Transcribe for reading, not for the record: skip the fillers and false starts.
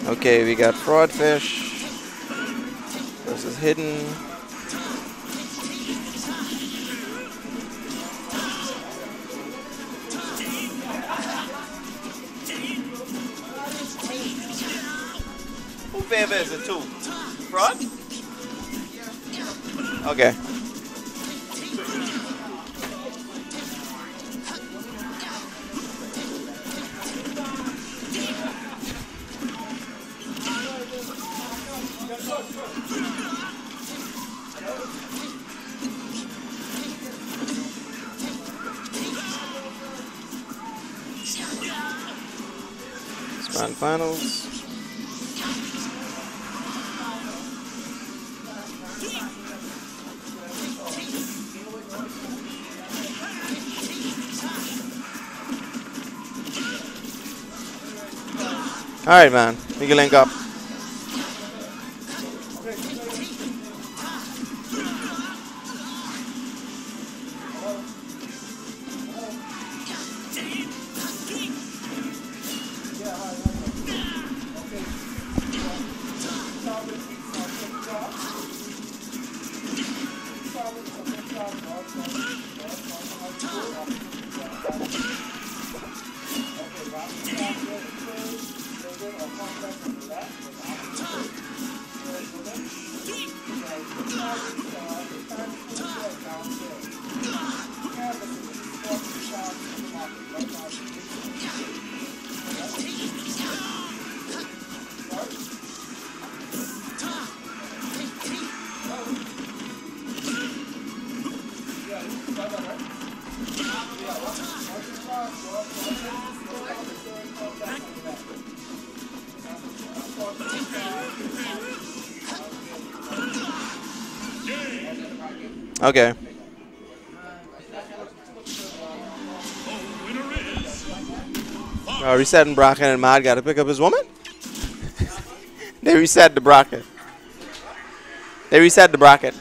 Okay, we got Fraudfish versus Hidden. Who favorite is it too? Fraud? Okay. Grand finals. All right, man. We can link up. Okay. Resetting bracket and Mad got to pick up his woman? They reset the bracket. They reset the bracket.